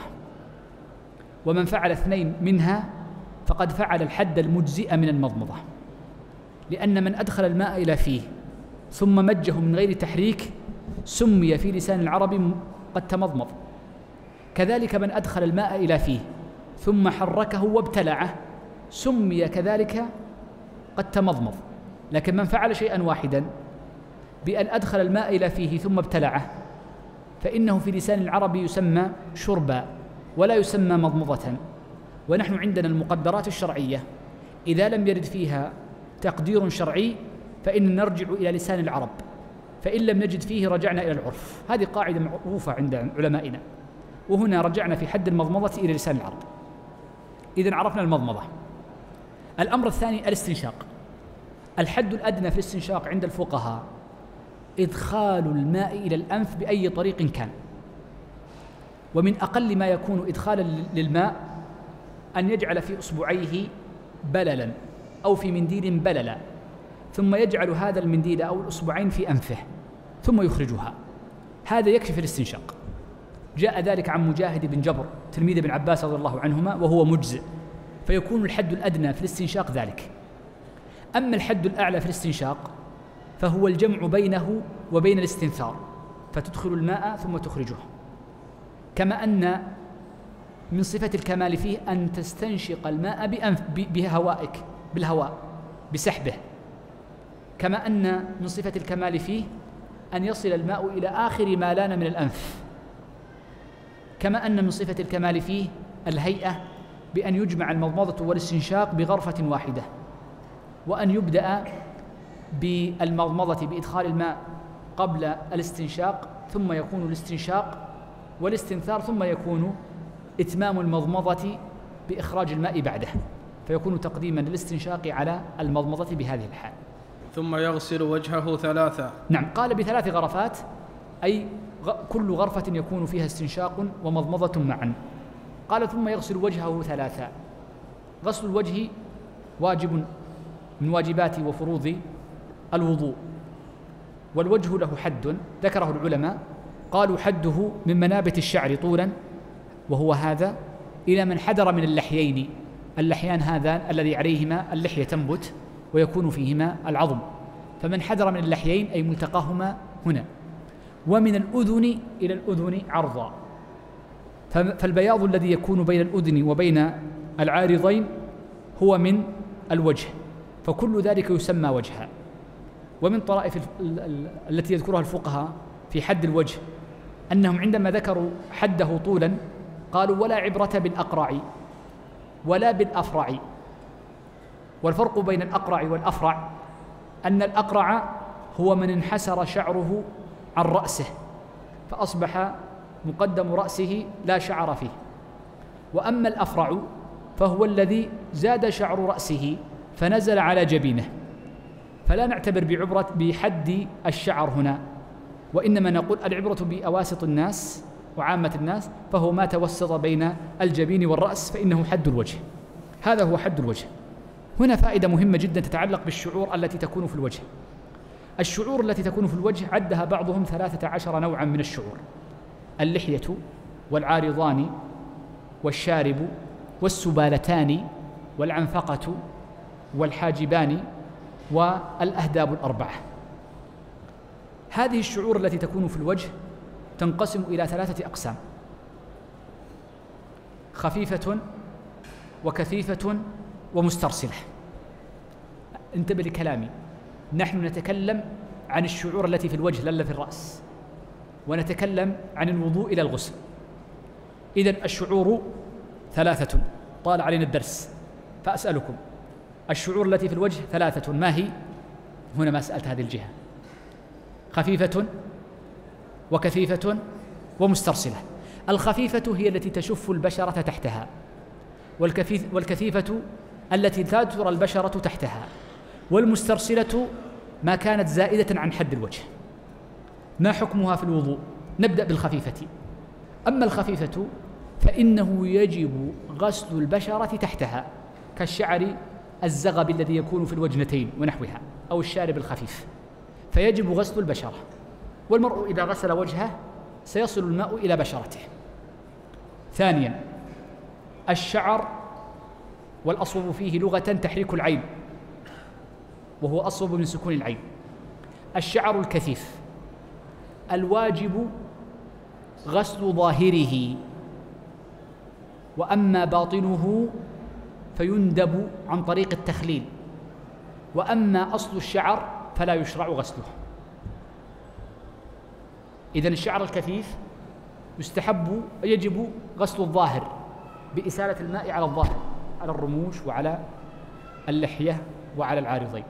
ومن فعل اثنين منها فقد فعل الحد المجزئ من المضمضة، لأن من أدخل الماء إلى فيه ثم مجه من غير تحريك سمي في لسان العرب قد تمضمض. كذلك من أدخل الماء إلى فيه ثم حركه وابتلعه سمي كذلك قد تمضمض. لكن من فعل شيئا واحدا بأن أدخل الماء إلى فيه ثم ابتلعه فإنه في لسان العرب يسمى شربا ولا يسمى مضمضة. ونحن عندنا المقدرات الشرعية إذا لم يرد فيها تقدير شرعي فإن نرجع إلى لسان العرب، فإن لم نجد فيه رجعنا إلى العرف. هذه قاعدة معروفة عند علمائنا، وهنا رجعنا في حد المضمضة إلى لسان العرب. إذن عرفنا المضمضة. الأمر الثاني الاستنشاق. الحد الأدنى في الاستنشاق عند الفقهاء إدخال الماء إلى الأنف بأي طريق كان، ومن أقل ما يكون إدخالا للماء أن يجعل في إصبعيه بللا أو في منديل بللا، ثم يجعل هذا المنديل أو الإصبعين في أنفه ثم يخرجها. هذا يكفي في الاستنشاق. جاء ذلك عن مجاهد بن جبر تلميذ ابن عباس رضي الله عنهما وهو مجزئ، فيكون الحد الأدنى في الاستنشاق ذلك. أما الحد الأعلى في الاستنشاق فهو الجمع بينه وبين الاستنثار، فتدخل الماء ثم تخرجه. كما أن من صفة الكمال فيه أن تستنشق الماء بأنف بهوائك بالهواء بسحبه. كما أن من صفة الكمال فيه أن يصل الماء إلى آخر ما لان من الأنف. كما أن من صفة الكمال فيه الهيئة بأن يجمع المضمضة والاستنشاق بغرفة واحدة، وأن يبدأ بالمضمضة بإدخال الماء قبل الاستنشاق، ثم يكون الاستنشاق والاستنثار، ثم يكون إتمام المضمضة بإخراج الماء بعده، فيكون تقديما للاستنشاق على المضمضة بهذه الحال. ثم يغسل وجهه ثلاثة. نعم، قال بثلاث غرفات، أي كل غرفة يكون فيها استنشاق ومضمضة معا. قال ثم يغسل وجهه ثلاثة. غسل الوجه واجب من واجبات وفروض الوضوء، والوجه له حد ذكره العلماء، قالوا حده من منابت الشعر طولا وهو هذا إلى من حدر من اللحيين. اللحيان هذان الذي عليهما اللحية تنبت ويكون فيهما العظم، فمن حدر من اللحيين أي ملتقاهما هنا. ومن الأذن إلى الأذن عرضا، فالبياض الذي يكون بين الأذن وبين العارضين هو من الوجه، فكل ذلك يسمى وجها. ومن طرائف التي يذكرها الفقهاء في حد الوجه أنهم عندما ذكروا حده طولا قالوا ولا عبرة بالأقرع ولا بالأفرع. والفرق بين الأقرع والأفرع أن الأقرع هو من انحسر شعره عن رأسه فأصبح مقدم رأسه لا شعر فيه، وأما الأفرع فهو الذي زاد شعر رأسه فنزل على جبينه، فلا نعتبر بعبرة بحد الشعر هنا، وإنما نقول العبرة بأواسط الناس وعامة الناس، فهو ما توسط بين الجبين والرأس فإنه حد الوجه. هذا هو حد الوجه. هنا فائدة مهمة جدا تتعلق بالشعور التي تكون في الوجه. الشعور التي تكون في الوجه عدها بعضهم ثلاثة عشر نوعا من الشعور: اللحية والعارضان والشارب والسبالتان والعنفقة والحاجبان والأهداب الأربعة. هذه الشعور التي تكون في الوجه تنقسم إلى ثلاثة أقسام: خفيفة وكثيفة ومسترسلة. انتبه لكلامي، نحن نتكلم عن الشعور التي في الوجه لا في الرأس، ونتكلم عن الوضوء إلى الغسل. إذن الشعور ثلاثة، طال علينا الدرس فأسألكم الشعور التي في الوجه ثلاثة، ما هي؟ هنا ما سألت هذه الجهة: خفيفة وكثيفة ومسترسلة. الخفيفة هي التي تشف البشرة تحتها، والكثيفة التي لا ترى البشرة تحتها، والمسترسلة ما كانت زائدة عن حد الوجه. ما حكمها في الوضوء؟ نبدأ بالخفيفة. أما الخفيفة فإنه يجب غسل البشرة تحتها، كالشعر الزغب الذي يكون في الوجنتين ونحوها، أو الشارب الخفيف، فيجب غسل البشرة. والمرء إذا غسل وجهه سيصل الماء إلى بشرته. ثانيا الشعر، والأصوب فيه لغة تحريك العين، وهو أصوب من سكون العين. الشعر الكثيف الواجب غسل ظاهره، وأما باطنه فيندب عن طريق التخليل، وأما أصل الشعر فلا يشرع غسله. إذن الشعر الكثيف يستحب يجب غسل الظاهر بإسالة الماء على الظاهر، على الرموش وعلى اللحية وعلى العارضين.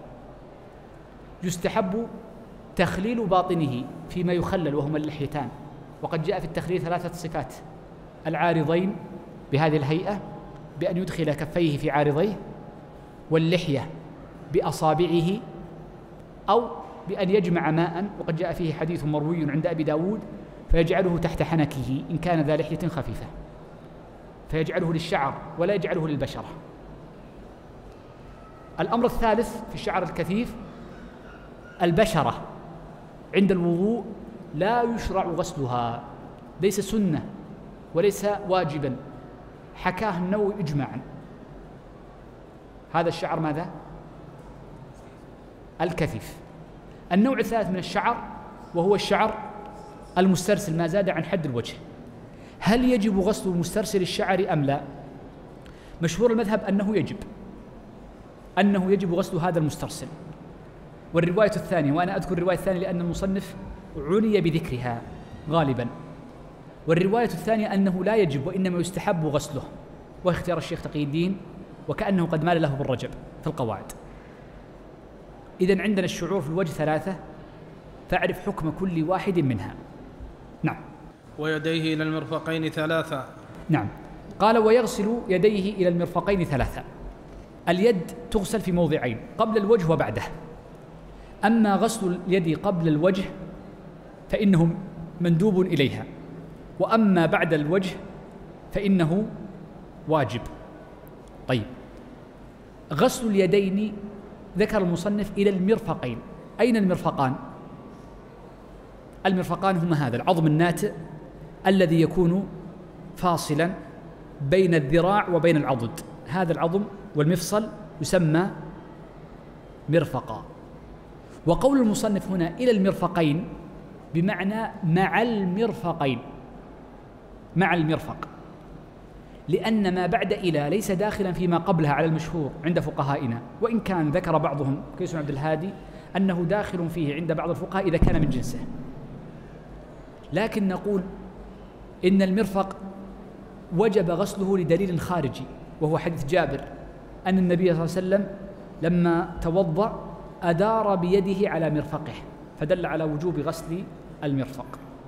يستحب تخليل باطنه فيما يخلل وهما اللحيتان، وقد جاء في التخليل ثلاثة صفات: العارضين بهذه الهيئة بأن يدخل كفيه في عارضيه، واللحية بأصابعه، أو بأن يجمع ماء، وقد جاء فيه حديث مروي عند أبي داود فيجعله تحت حنكه إن كان ذا لحية خفيفة، فيجعله للشعر ولا يجعله للبشرة. الأمر الثالث في الشعر الكثيف البشرة عند الوضوء لا يشرع غسلها، ليس سنة وليس واجبا، حكاه النووي إجماعا. هذا الشعر ماذا؟ الكثيف. النوع الثالث من الشعر وهو الشعر المسترسل ما زاد عن حد الوجه. هل يجب غسل مسترسل الشعر أم لا؟ مشهور المذهب أنه يجب أنه يجب غسل هذا المسترسل. والرواية الثانية، وأنا أذكر الرواية الثانية لأن المصنف عني بذكرها غالبا، والرواية الثانية أنه لا يجب وإنما يستحب غسله، واختيار الشيخ تقي الدين وكأنه قد مال له بالرجب في القواعد. إذن عندنا الشعور في الوجه ثلاثة، فاعرف حكم كل واحد منها. نعم. ويديه إلى المرفقين ثلاثة. نعم. قال ويغسل يديه إلى المرفقين ثلاثة. اليد تغسل في موضعين، قبل الوجه وبعده. أما غسل اليد قبل الوجه فإنه مندوب إليها، وأما بعد الوجه فإنه واجب. طيب، غسل اليدين ذكر المصنف إلى المرفقين. أين المرفقان؟ المرفقان هما هذا العظم الناتئ الذي يكون فاصلا بين الذراع وبين العضد، هذا العظم والمفصل يسمى مرفقا. وقول المصنف هنا إلى المرفقين بمعنى مع المرفقين، مع المرفق، لأن ما بعد إلى ليس داخلا فيما قبلها على المشهور عند فقهائنا، وإن كان ذكر بعضهم كيس عبد الهادي أنه داخل فيه عند بعض الفقهاء إذا كان من جنسه، لكن نقول إن المرفق وجب غسله لدليل خارجي، وهو حديث جابر أن النبي صلى الله عليه وسلم لما توضأ أدار بيده على مرفقه، فدل على وجوب غسل المرفق.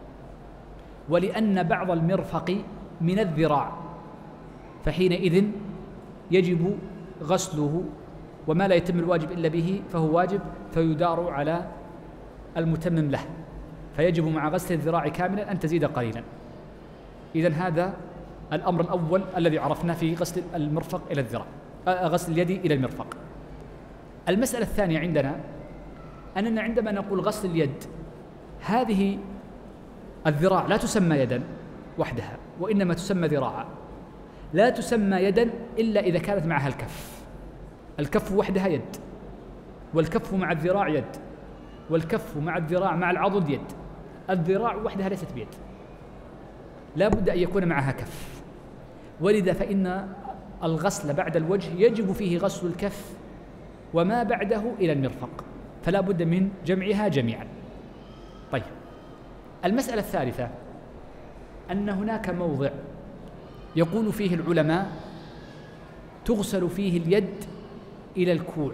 ولأن بعض المرفق من الذراع فحينئذ يجب غسله، وما لا يتم الواجب إلا به فهو واجب، فيدار على المتمم له، فيجب مع غسل الذراع كاملا أن تزيد قليلا. إذن هذا الأمر الأول الذي عرفنا في غسل المرفق إلى الذراع، غسل اليد إلى المرفق. المسألة الثانية عندنا أننا عندما نقول غسل اليد، هذه الذراع لا تسمى يدا وحدها، وإنما تسمى ذراعا. لا تسمى يدا إلا إذا كانت معها الكف، الكف وحدها يد، والكف مع الذراع يد، والكف مع الذراع مع العضد يد. الذراع وحدها ليست بيد، لا بد أن يكون معها كف. ولذا فإن الغسل بعد الوجه يجب فيه غسل الكف وما بعده إلى المرفق، فلا بد من جمعها جميعا. طيب، المسألة الثالثة أن هناك موضع يقول فيه العلماء تغسل فيه اليد إلى الكوع.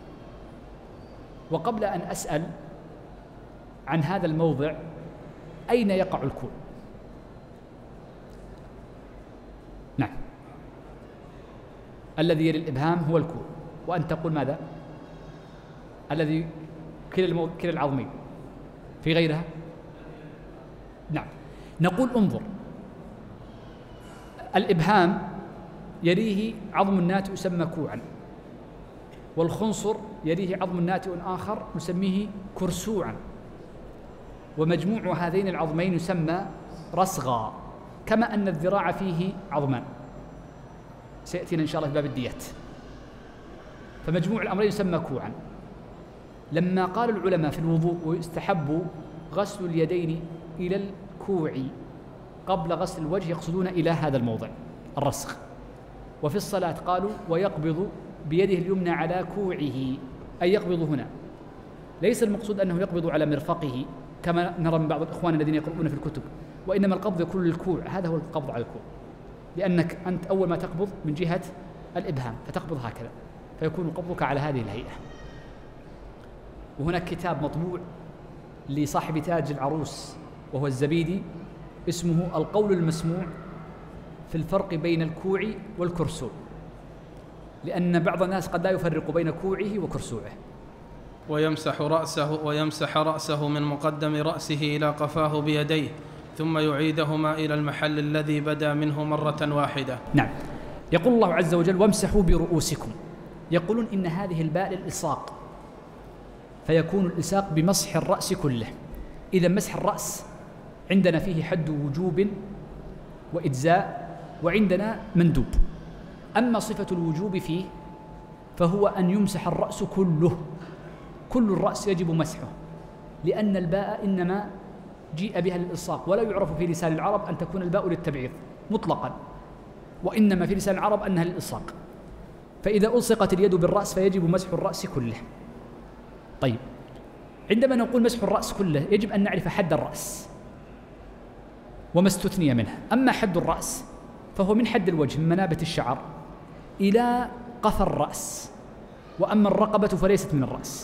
وقبل أن أسأل عن هذا الموضع أين يقع الكوع؟ نعم، الذي يلي الإبهام هو الكوع، وأن تقول ماذا؟ الذي كلا المو... كلا العظمين في غيرها. نعم، نقول انظر، الإبهام يليه عظم ناتئ يسمى كوعا، والخنصر يليه عظم ناتئ آخر نسميه كرسوعا، ومجموع هذين العظمين يسمى رسغا، كما أن الذراع فيه عظمان سيأتينا إن شاء الله في باب الديات، فمجموع الأمرين يسمى كوعا. لما قال العلماء في الوضوء ويستحب غسل اليدين إلى الكوع قبل غسل الوجه يقصدون إلى هذا الموضع الرسخ. وفي الصلاة قالوا ويقبض بيده اليمنى على كوعه، أي يقبض هنا، ليس المقصود أنه يقبض على مرفقه كما نرى من بعض الإخوان الذين يقرؤون في الكتب، وإنما القبض يكون للكوع، هذا هو القبض على الكوع، لأنك أنت أول ما تقبض من جهة الإبهام فتقبض هكذا، فيكون قبضك على هذه الهيئة. وهناك كتاب مطبوع لصاحب تاج العروس وهو الزبيدي اسمه القول المسموع في الفرق بين الكوع والكرسوع، لأن بعض الناس قد لا يفرق بين كوعه وكرسوعه. ويمسح رأسه ويمسح رأسه من مقدم رأسه إلى قفاه بيديه ثم يعيدهما إلى المحل الذي بدأ منه مرة واحدة. نعم. يقول الله عز وجل وامسحوا برؤوسكم، يقولون إن هذه الباء للإلصاق، فيكون الإلصاق بمسح الرأس كله. إذا مسح الرأس عندنا فيه حد وجوب وإجزاء، وعندنا مندوب. أما صفة الوجوب فيه فهو أن يمسح الرأس كله، كل الرأس يجب مسحه، لأن الباء إنما جيء بها للإلصاق، ولا يعرف في لسان العرب أن تكون الباء للتبعيض مطلقا، وإنما في لسان العرب أنها للإلصاق. فإذا ألصقت اليد بالرأس فيجب مسح الرأس كله. طيب، عندما نقول مسح الرأس كله يجب أن نعرف حد الرأس وما استثني منه. أما حد الرأس فهو من حد الوجه من منابت الشعر إلى قفا الرأس، وأما الرقبة فليست من الرأس.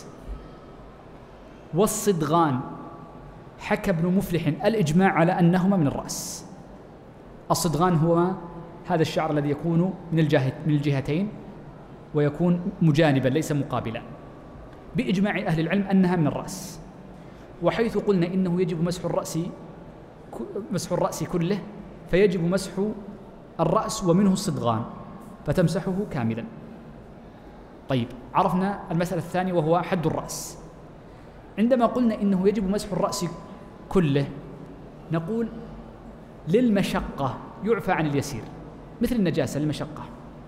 والصدغان حكى ابن مفلح الإجماع على أنهما من الرأس. الصدغان هو هذا الشعر الذي يكون من الجهة من الجهتين ويكون مجانبا ليس مقابلا، بإجماع أهل العلم أنها من الرأس. وحيث قلنا إنه يجب مسح الرأس مسح الرأس كله فيجب مسح الرأس ومنه الصدغان فتمسحه كاملا. طيب، عرفنا المسألة الثانية وهو حد الرأس. عندما قلنا إنه يجب مسح الرأس كله نقول للمشقة يعفى عن اليسير، مثل النجاسة للمشقة،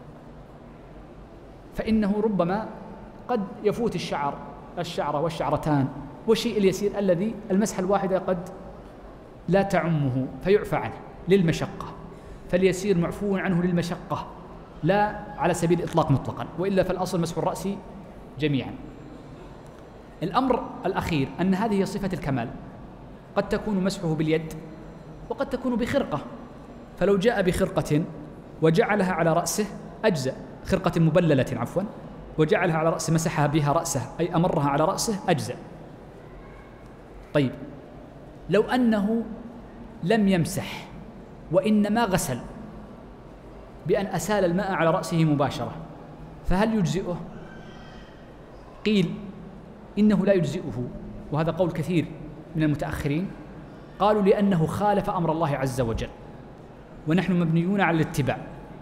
فإنه ربما قد يفوت الشعر الشعرة والشعرتان والشيء اليسير الذي المسحة الواحدة قد لا تعمه فيعفى عنه للمشقة، فاليسير معفو عنه للمشقة لا على سبيل الإطلاق مطلقا، وإلا فالأصل مسح الرأس جميعا. الأمر الأخير أن هذه صفة الكمال، قد تكون مسحه باليد وقد تكون بخرقة، فلو جاء بخرقة وجعلها على رأسه أجزأ، خرقة مبللة عفوا وجعلها على رأسه مسحها بها رأسه أي أمرها على رأسه أجزأ. طيب، لو أنه لم يمسح وإنما غسل بأن أسال الماء على رأسه مباشرة فهل يجزئه؟ قيل إنه لا يجزئه، وهذا قول كثير من المتأخرين، قالوا لأنه خالف أمر الله عز وجل ونحن مبنيون على الاتباع.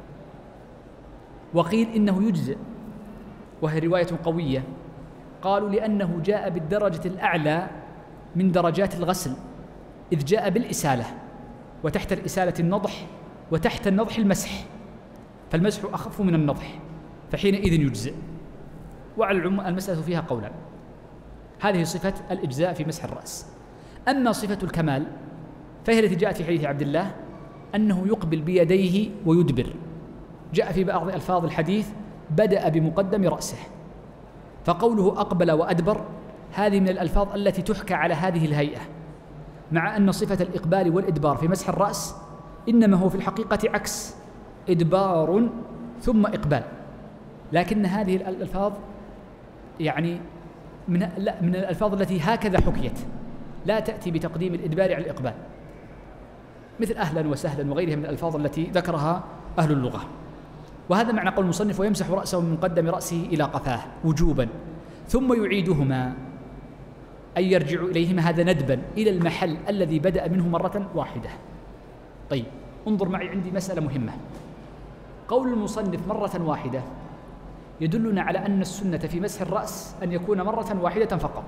وقيل إنه يجزئ وهي رواية قوية، قالوا لأنه جاء بالدرجة الأعلى من درجات الغسل، إذ جاء بالإسالة، وتحت الإسالة النضح وتحت النضح المسح، فالمسح أخف من النضح فحينئذ يجزئ. وعلى العموم المسألة فيها قولا. هذه صفة الإجزاء في مسح الرأس. أما صفة الكمال فهي التي جاءت في حديث عبد الله أنه يقبل بيديه ويدبر، جاء في بعض ألفاظ الحديث بدأ بمقدم رأسه، فقوله أقبل وأدبر هذه من الألفاظ التي تحكى على هذه الهيئة، مع أن صفة الإقبال والإدبار في مسح الرأس إنما هو في الحقيقة عكس، إدبار ثم إقبال، لكن هذه الألفاظ يعني من من الألفاظ التي هكذا حكيت، لا تأتي بتقديم الإدبار على الإقبال، مثل أهلا وسهلا وغيرها من الألفاظ التي ذكرها أهل اللغة. وهذا معنى قول المصنف ويمسح رأسه من مقدم رأسه إلى قفاه وجوبا ثم يعيدهما أي يرجع إليهما، هذا ندبا إلى المحل الذي بدأ منه مرة واحدة. طيب، انظر معي، عندي مسألة مهمة. قول المصنف مرة واحدة يدلنا على أن السنة في مسح الرأس أن يكون مرة واحدة فقط.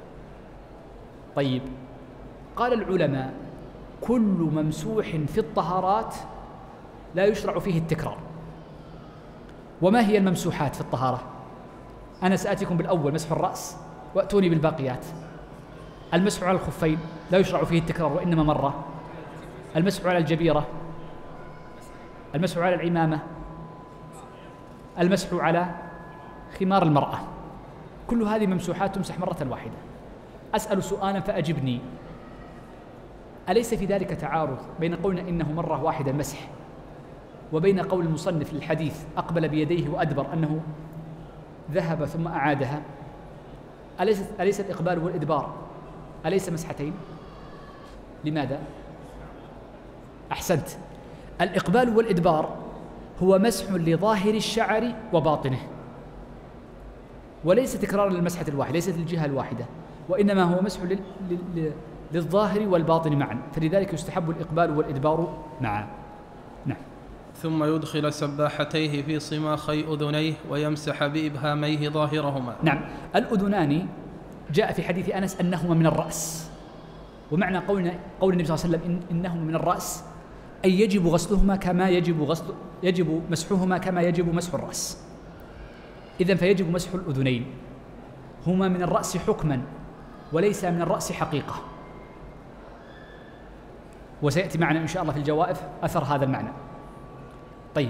طيب، قال العلماء كل ممسوح في الطهارات لا يشرع فيه التكرار. وما هي الممسوحات في الطهارة؟ أنا سآتيكم بالأول مسح الرأس، وأتوني بالباقيات. المسح على الخفين لا يشرع فيه التكرار وإنما مرة. المسح على الجبيرة، المسح على العمامة، المسح على خمار المرأة، كل هذه ممسوحات تمسح مرة واحدة. أسأل سؤالا فأجبني، أليس في ذلك تعارض بين قولنا إنه مرة واحدة المسح وبين قول المصنف للحديث أقبل بيديه وأدبر أنه ذهب ثم أعادها؟ أليس, أليس الإقبال والإدبار أليس مسحتين؟ لماذا؟ أحسنت، الإقبال والإدبار هو مسح لظاهر الشعر وباطنه، وليس تكرارا للمسحة الواحدة، ليست الجهة الواحدة، وإنما هو مسح لل... لل... للظاهر والباطن معا، فلذلك يستحب الإقبال والإدبار معا. نعم. ثم يدخل سباحتيه في صماخي أذنيه ويمسح بإبهاميه ظاهرهما. نعم، الأذنان جاء في حديث أنس أنهما من الرأس، ومعنى قول قول النبي صلى الله عليه وسلم إن إنهما من الرأس أي يجب غسلهما كما يجب غسل يجب مسحهما كما يجب مسح الرأس. إذن فيجب مسح الأذنين، هما من الرأس حكما وليس من الرأس حقيقة، وسيأتي معنا إن شاء الله في الجوائف أثر هذا المعنى. طيب،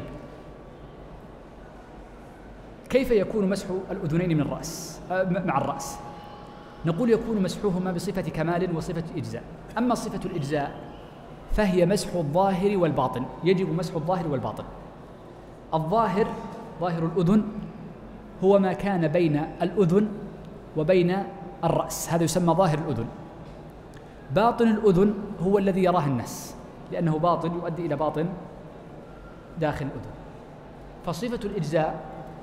كيف يكون مسح الأذنين من الرأس مع الرأس؟ نقول يكون مسحهما بصفة كمال وصفة إجزاء. أما صفة الإجزاء فهي مسح الظاهر والباطن، يجب مسح الظاهر والباطن. الظاهر ظاهر الأذن هو ما كان بين الأذن وبين الرأس، هذا يسمى ظاهر الأذن. باطن الأذن هو الذي يراه الناس، لأنه باطن يؤدي إلى باطن داخل الأذن. فصفة الإجزاء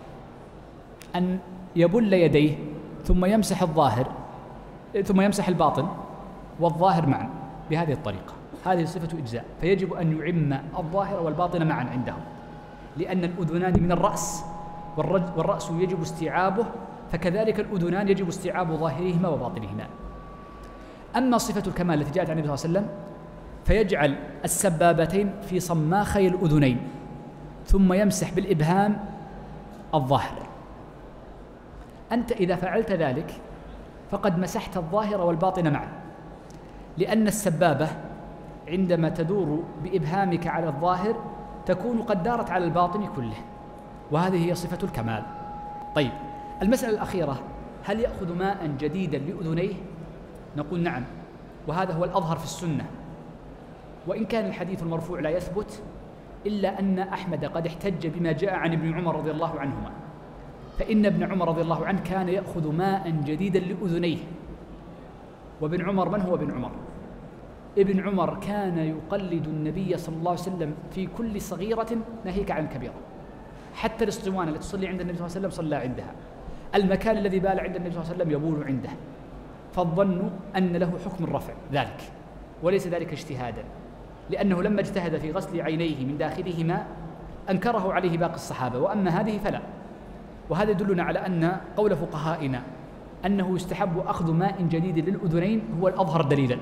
أن يبل يديه ثم يمسح الظاهر ثم يمسح الباطن والظاهر معا بهذه الطريقة، هذه صفة إجزاء. فيجب أن يعم الظاهر والباطن معا عندهم، لأن الأذنان من الرأس والرأس يجب استيعابه، فكذلك الأذنان يجب استيعاب ظاهرهما وباطنهما. أما صفة الكمال التي جاءت عن النبي صلى الله عليه وسلم فيجعل السبابتين في صماخي الأذنين ثم يمسح بالإبهام الظاهر. أنت إذا فعلت ذلك فقد مسحت الظاهر والباطن معا، لأن السبابة عندما تدور بإبهامك على الظاهر تكون قد دارت على الباطن كله، وهذه هي صفة الكمال. طيب، المسألة الأخيرة، هل يأخذ ماء جديدا لأذنيه؟ نقول نعم، وهذا هو الأظهر في السنة، وإن كان الحديث المرفوع لا يثبت، إلا أن أحمد قد احتج بما جاء عن ابن عمر رضي الله عنهما، فإن ابن عمر رضي الله عنه كان يأخذ ماء جديدا لأذنيه. وابن عمر من هو ابن عمر؟ ابن عمر كان يقلد النبي صلى الله عليه وسلم في كل صغيرة ناهيك عن كبيرة، حتى الاسطوانة التي تصلي عند النبي صلى الله عليه وسلم صلى عندها، المكان الذي بال عند النبي صلى الله عليه وسلم يبول عنده، فالظن أن له حكم الرفع ذلك، وليس ذلك اجتهادا، لأنه لما اجتهد في غسل عينيه من داخلهما أنكره عليه باقي الصحابة، وأما هذه فلا. وهذا يدلنا على أن قول فقهائنا أنه يستحب أخذ ماء جديد للأذنين هو الأظهر دليلا.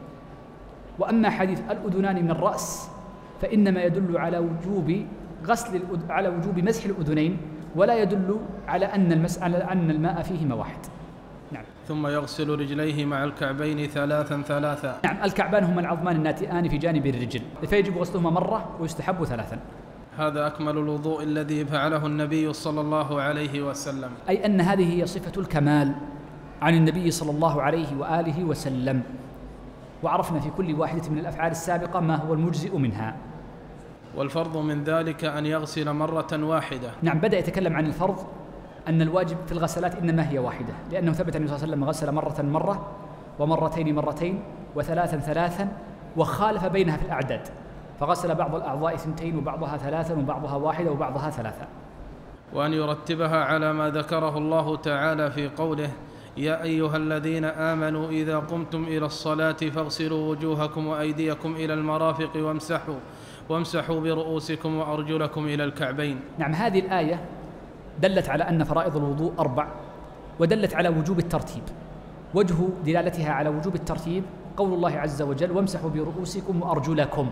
وأما حديث الأذنان من الرأس فإنما يدل على وجوب غسل الأذ... على وجوب مسح الأذنين، ولا يدل على أن المس... على أن الماء فيهما واحد. نعم. ثم يغسل رجليه مع الكعبين ثلاثا ثلاثا. نعم، الكعبان هما العظمان الناتئان في جانب الرجل، فيجب غسلهما مرة ويستحب ثلاثا. هذا أكمل الوضوء الذي فعله النبي صلى الله عليه وسلم، أي أن هذه هي صفة الكمال عن النبي صلى الله عليه وآله وسلم. وعرفنا في كل واحدة من الأفعال السابقة ما هو المجزئ منها. والفرض من ذلك أن يغسل مرة واحدة. نعم، بدأ يتكلم عن الفرض، أن الواجب في الغسلات إنما هي واحدة، لأنه ثبت النبي صلى الله عليه وسلم غسل مرة مرة ومرتين مرتين وثلاثا ثلاثا، وخالف بينها في الأعداد، فغسل بعض الأعضاء اثنتين وبعضها ثلاثا وبعضها واحدة وبعضها ثلاثا. وأن يرتبها على ما ذكره الله تعالى في قوله: يا أيها الذين آمنوا إذا قمتم إلى الصلاة فاغسلوا وجوهكم وأيديكم إلى المرافق وامسحوا وامسحوا برؤوسكم وأرجلكم إلى الكعبين. نعم، هذه الآية دلت على أن فرائض الوضوء أربع، ودلت على وجوب الترتيب. وجه دلالتها على وجوب الترتيب قول الله عز وجل: وامسحوا برؤوسكم وأرجلكم،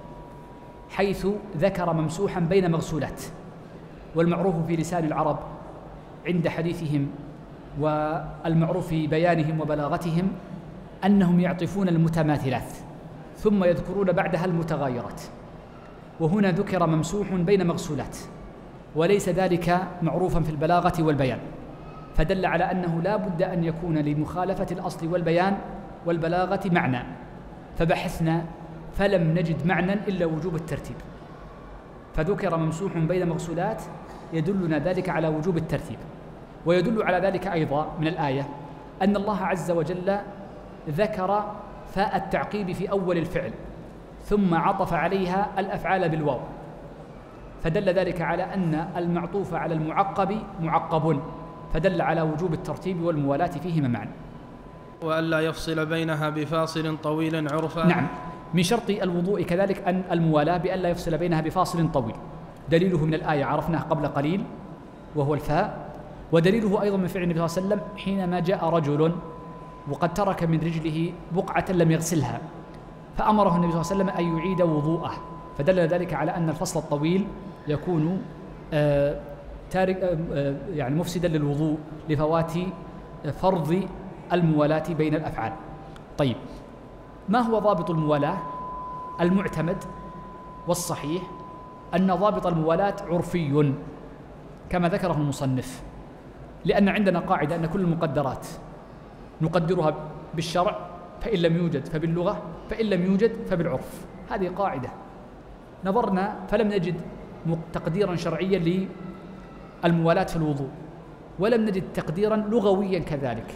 حيث ذكر ممسوحا بين مغسولات. والمعروف في لسان العرب عند حديثهم والمعروف في بيانهم وبلاغتهم أنهم يعطفون المتماثلات ثم يذكرون بعدها المتغايرات، وهنا ذكر ممسوح بين مغسولات، وليس ذلك معروفا في البلاغة والبيان، فدل على أنه لا بد أن يكون لمخالفة الأصل والبيان والبلاغة معنى، فبحثنا فلم نجد معنى إلا وجوب الترتيب، فذكر ممسوح بين مغسولات يدلنا ذلك على وجوب الترتيب. ويدل على ذلك أيضا من الآية أن الله عز وجل ذكر فاء التعقيب في أول الفعل ثم عطف عليها الأفعال بالواو، فدل ذلك على أن المعطوف على المعقب معقب، فدل على وجوب الترتيب والموالاة فيهما معا. وألا يفصل بينها بفاصل طويل عرفا. نعم، من شرط الوضوء كذلك أن الموالاة بألا يفصل بينها بفاصل طويل، دليله من الآية عرفناه قبل قليل وهو الفاء، ودليله أيضا من فعل النبي صلى الله عليه وسلم حينما جاء رجل وقد ترك من رجله بقعة لم يغسلها فأمره النبي صلى الله عليه وسلم أن يعيد وضوءه، فدل ذلك على أن الفصل الطويل يكون آه تارك آه يعني مفسدا للوضوء لفوات فرض الموالاة بين الأفعال. طيب، ما هو ضابط الموالاة؟ المعتمد والصحيح أن ضابط الموالاة عرفي كما ذكره المصنف، لأن عندنا قاعدة أن كل المقدرات نقدرها بالشرع، فإن لم يوجد فباللغة، فإن لم يوجد فبالعرف. هذه قاعدة نظرنا فلم نجد تقديرا شرعيا للموالاة في الوضوء، ولم نجد تقديرا لغويا كذلك،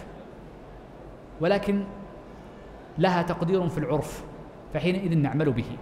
ولكن لها تقدير في العرف، فحينئذ نعمل به.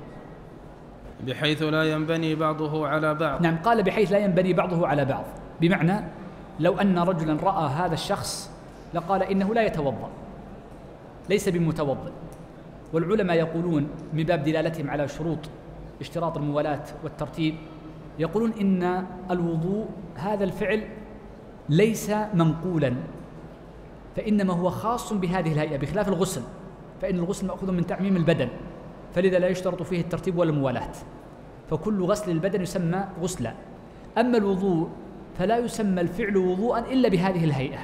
بحيث لا ينبني بعضه على بعض. نعم، قال بحيث لا ينبني بعضه على بعض، بمعنى لو أن رجلا رأى هذا الشخص لقال إنه لا يتوضأ، ليس بمتوضئ، والعلماء يقولون من باب دلالتهم على شروط اشتراط الموالاة والترتيب، يقولون إن الوضوء هذا الفعل ليس منقولا، فإنما هو خاص بهذه الهيئة، بخلاف الغسل، فإن الغسل مأخوذ من تعميم البدن، فلذا لا يشترط فيه الترتيب ولا الموالاة، فكل غسل البدن يسمى غسلا. أما الوضوء فلا يسمى الفعل وضوءا إلا بهذه الهيئة،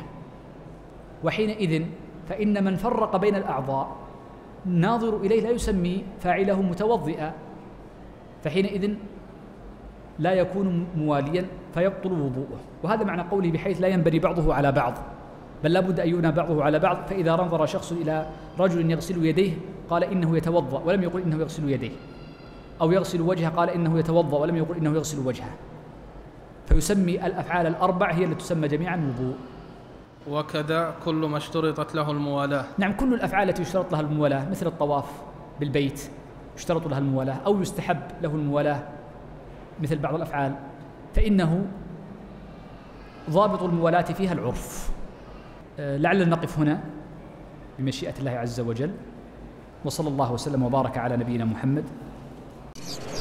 وحينئذ فإن من فرق بين الأعضاء ناظر إليه لا يسمي فاعله متوضئا، فحينئذ لا يكون مواليا فيبطل وضوءه. وهذا معنى قوله بحيث لا ينبني بعضه على بعض، بل لا بد أن يبنى بعضه على بعض. فإذا نظر شخص إلى رجل يغسل يديه قال إنه يتوضأ ولم يقل إنه يغسل يديه، أو يغسل وجهه قال إنه يتوضأ ولم يقل إنه يغسل وجهه، فيسمي الأفعال الأربع هي التي تسمى جميعا وضوء. وكذا كل ما اشترطت له الموالاة. نعم، كل الأفعال التي يشترط لها الموالاة، مثل الطواف بالبيت يشترط لها الموالاة، أو يستحب له الموالاة مثل بعض الأفعال، فإنه ضابط الموالاة فيها العرف. لعلنا نقف هنا بمشيئة الله عز وجل، وصلى الله وسلم وبارك على نبينا محمد.